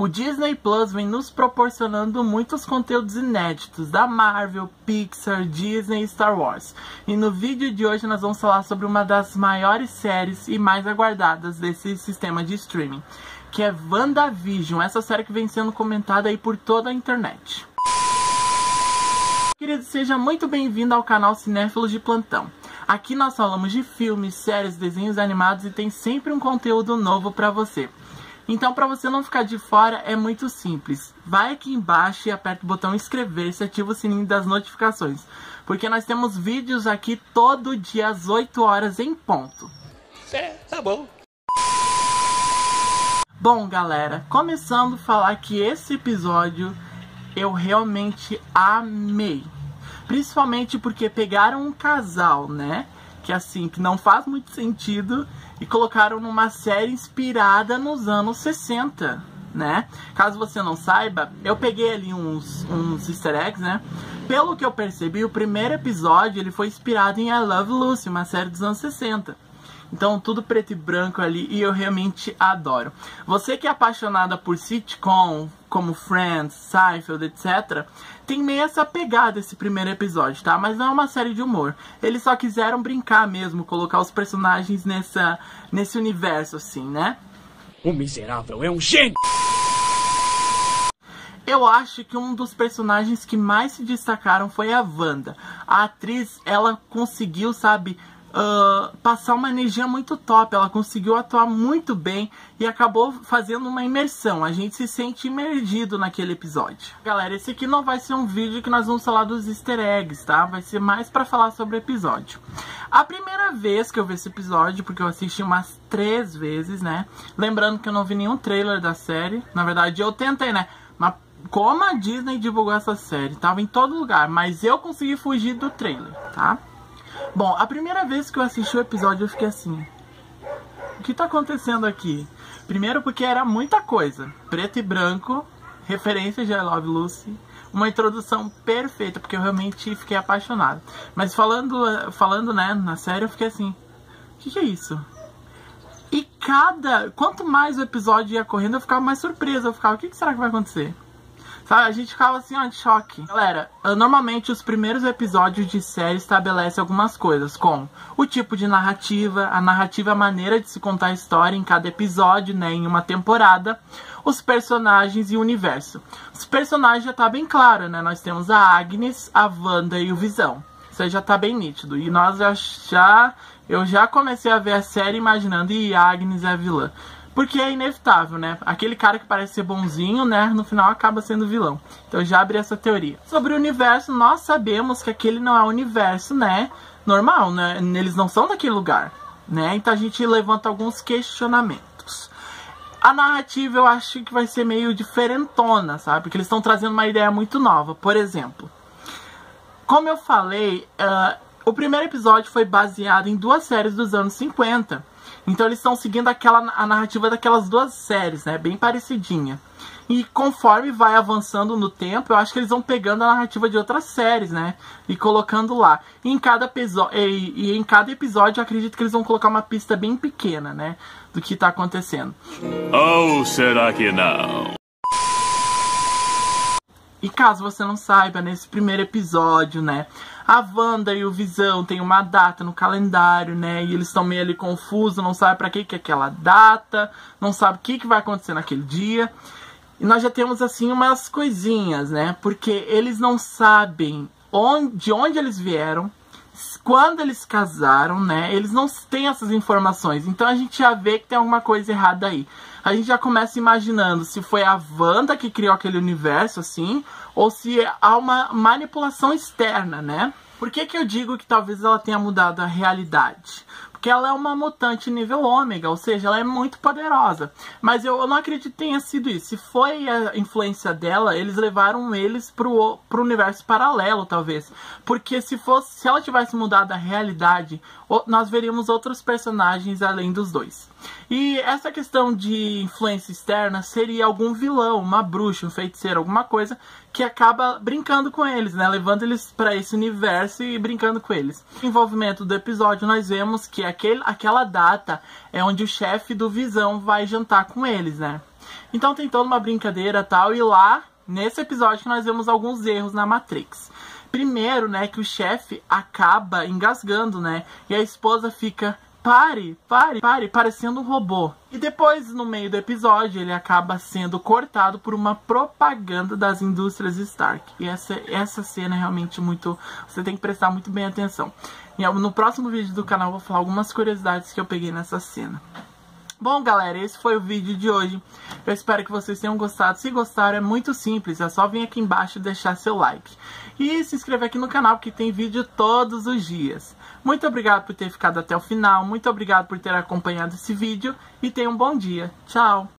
O Disney Plus vem nos proporcionando muitos conteúdos inéditos da Marvel, Pixar, Disney e Star Wars. E no vídeo de hoje nós vamos falar sobre uma das maiores séries e mais aguardadas desse sistema de streaming, que é WandaVision, essa série que vem sendo comentada aí por toda a internet. Querido, seja muito bem-vindo ao canal Cinéfilos de Plantão. Aqui nós falamos de filmes, séries, desenhos animados e tem sempre um conteúdo novo pra você. Então, para você não ficar de fora, é muito simples. Vai aqui embaixo e aperta o botão inscrever-se e ativa o sininho das notificações. Porque nós temos vídeos aqui todo dia às 8 horas em ponto. Tá bom. Bom, galera, começando a falar que esse episódio eu realmente amei. Principalmente porque pegaram um casal, né? Que assim, que não faz muito sentido, e colocaram numa série inspirada nos anos 60, né? Caso você não saiba, eu peguei ali uns easter eggs, né? Pelo que eu percebi, o primeiro episódio ele foi inspirado em I Love Lucy, uma série dos anos 60. Então tudo preto e branco ali, e eu realmente adoro. Você que é apaixonada por sitcom, como Friends, Seinfeld, etc., tem meio essa pegada esse primeiro episódio, tá? Mas não é uma série de humor. Eles só quiseram brincar mesmo, colocar os personagens nesse universo, assim, né? O miserável é um gênio! Eu acho que um dos personagens que mais se destacaram foi a Wanda. A atriz, ela conseguiu, sabe, passar uma energia muito top. Ela conseguiu atuar muito bem e acabou fazendo uma imersão. A gente se sente imergido naquele episódio. Galera, esse aqui não vai ser um vídeo que nós vamos falar dos easter eggs, tá? Vai ser mais pra falar sobre o episódio. A primeira vez que eu vi esse episódio, porque eu assisti umas 3 vezes, né? Lembrando que eu não vi nenhum trailer da série. Na verdade, eu tentei, né? Mas como a Disney divulgou essa série, tava em todo lugar, mas eu consegui fugir do trailer, tá? Bom, a primeira vez que eu assisti o episódio eu fiquei assim, o que tá acontecendo aqui? Primeiro porque era muita coisa, preto e branco, referência de I Love Lucy, uma introdução perfeita, porque eu realmente fiquei apaixonado. Mas falando, né, na série eu fiquei assim, o que é isso? E quanto mais o episódio ia correndo eu ficava mais surpresa, eu ficava, o que será que vai acontecer? Sabe, a gente ficava assim, ó, de choque. Galera, normalmente os primeiros episódios de série estabelecem algumas coisas, como o tipo de narrativa, a narrativa, a maneira de se contar a história em cada episódio, né, em uma temporada, os personagens e o universo. Os personagens já tá bem claro, né, nós temos a Agnes, a Wanda e o Visão. Isso aí já tá bem nítido. E eu já comecei a ver a série imaginando, e a Agnes é a vilã. Porque é inevitável, né? Aquele cara que parece ser bonzinho, né? No final acaba sendo vilão. Então eu já abri essa teoria. Sobre o universo, nós sabemos que aquele não é o universo, né? Normal, né? Eles não são daquele lugar, né? Então a gente levanta alguns questionamentos. A narrativa eu acho que vai ser meio diferentona, sabe? Porque eles estão trazendo uma ideia muito nova. Por exemplo, como eu falei, o primeiro episódio foi baseado em 2 séries dos anos 50. Então eles estão seguindo a narrativa daquelas 2 séries, né? Bem parecidinha. E conforme vai avançando no tempo, eu acho que eles vão pegando a narrativa de outras séries, né? E colocando lá. E em cada episódio eu acredito que eles vão colocar uma pista bem pequena, né? Do que tá acontecendo. Ou será que não? E caso você não saiba, nesse primeiro episódio, né, a Wanda e o Visão tem uma data no calendário, né, e eles estão meio ali confusos, não sabem pra que é aquela data, não sabem o que vai acontecer naquele dia. E nós já temos, assim, umas coisinhas, né, porque eles não sabem de onde eles vieram, quando eles casaram, né, eles não têm essas informações. Então a gente já vê que tem alguma coisa errada aí. A gente já começa imaginando se foi a Wanda que criou aquele universo, assim, ou se há uma manipulação externa, né? Por que eu digo que talvez ela tenha mudado a realidade? Porque ela é uma mutante nível ômega, ou seja, ela é muito poderosa. Mas eu não acredito que tenha sido isso. Se foi a influência dela, eles levaram eles pro universo paralelo, talvez. Porque se ela tivesse mudado a realidade, nós veríamos outros personagens além dos 2. E essa questão de influência externa seria algum vilão, uma bruxa, um feiticeiro, alguma coisa que acaba brincando com eles, né? Levando eles para esse universo e brincando com eles. No envolvimento do episódio, nós vemos que aquela data é onde o chefe do Visão vai jantar com eles, né? Então tem toda uma brincadeira e tal, e lá, nesse episódio, nós vemos alguns erros na Matrix. Primeiro, né, que o chefe acaba engasgando, né? E a esposa fica... Pare, parecendo um robô. E depois, no meio do episódio, ele acaba sendo cortado por uma propaganda das indústrias Stark. E essa cena é realmente muito... Você tem que prestar muito bem atenção. E no próximo vídeo do canal eu vou falar algumas curiosidades que eu peguei nessa cena. Bom, galera, esse foi o vídeo de hoje. Eu espero que vocês tenham gostado. Se gostaram, é muito simples. É só vir aqui embaixo e deixar seu like. E se inscrever aqui no canal, que tem vídeo todos os dias. Muito obrigado por ter ficado até o final. Muito obrigado por ter acompanhado esse vídeo. E tenha um bom dia. Tchau!